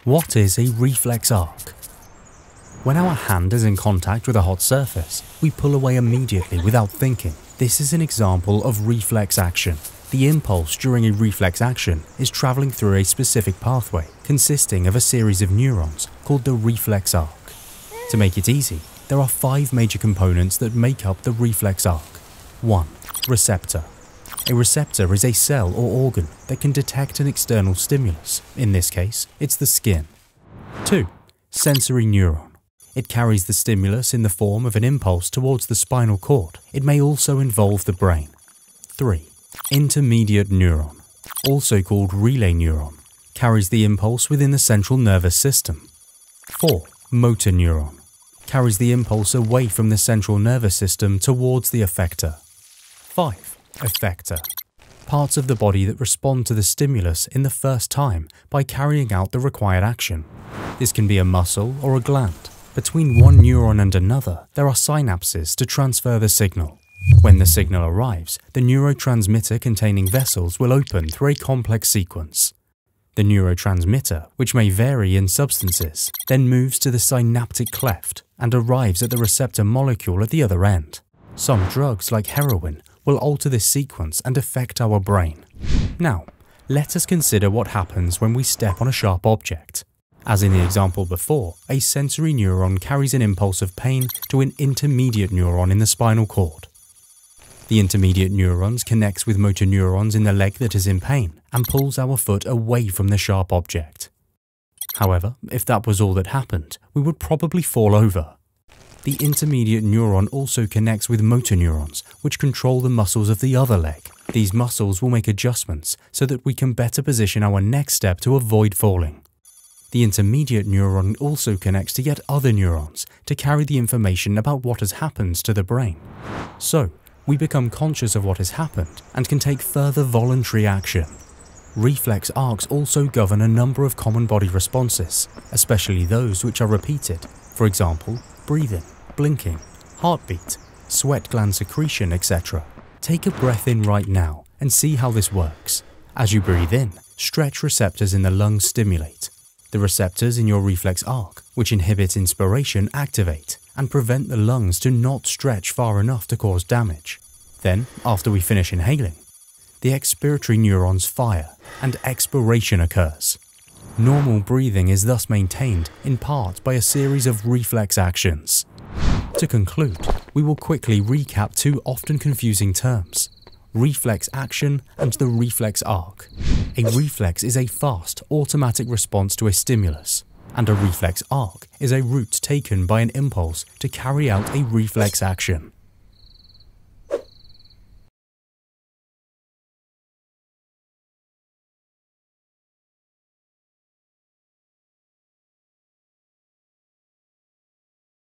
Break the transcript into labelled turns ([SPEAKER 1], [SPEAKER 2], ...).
[SPEAKER 1] What is a reflex arc? When our hand is in contact with a hot surface, we pull away immediately without thinking. This is an example of reflex action. The impulse during a reflex action is traveling through a specific pathway consisting of a series of neurons called the reflex arc. To make it easy, there are 5 major components that make up the reflex arc. 1. Receptor. A receptor is a cell or organ that can detect an external stimulus. In this case, it's the skin. 2. Sensory neuron. It carries the stimulus in the form of an impulse towards the spinal cord. It may also involve the brain. 3. Intermediate neuron, also called relay neuron, carries the impulse within the central nervous system. 4. Motor neuron, carries the impulse away from the central nervous system towards the effector. 5. Effector, parts of the body that respond to the stimulus in the first time by carrying out the required action. This can be a muscle or a gland. Between one neuron and another, there are synapses to transfer the signal. When the signal arrives, the neurotransmitter containing vessels will open through a complex sequence. The neurotransmitter, which may vary in substances, then moves to the synaptic cleft and arrives at the receptor molecule at the other end. Some drugs, like heroin, will alter this sequence and affect our brain. Now, let us consider what happens when we step on a sharp object. As in the example before, a sensory neuron carries an impulse of pain to an intermediate neuron in the spinal cord. The intermediate neurons connects with motor neurons in the leg that is in pain and pulls our foot away from the sharp object. However, if that was all that happened, we would probably fall over. The intermediate neuron also connects with motor neurons, which control the muscles of the other leg. These muscles will make adjustments so that we can better position our next step to avoid falling. The intermediate neuron also connects to yet other neurons to carry the information about what has happened to the brain. So, we become conscious of what has happened and can take further voluntary action. Reflex arcs also govern a number of common body responses, especially those which are repeated. For example, breathing, blinking, heartbeat, sweat gland secretion, etc. Take a breath in right now and see how this works. As you breathe in, stretch receptors in the lungs stimulate. The receptors in your reflex arc, which inhibit inspiration, activate and prevent the lungs to not stretch far enough to cause damage. Then, after we finish inhaling, the expiratory neurons fire and expiration occurs. Normal breathing is thus maintained in part by a series of reflex actions. To conclude, we will quickly recap 2 often confusing terms: reflex action and the reflex arc. A reflex is a fast, automatic response to a stimulus, and a reflex arc is a route taken by an impulse to carry out a reflex action.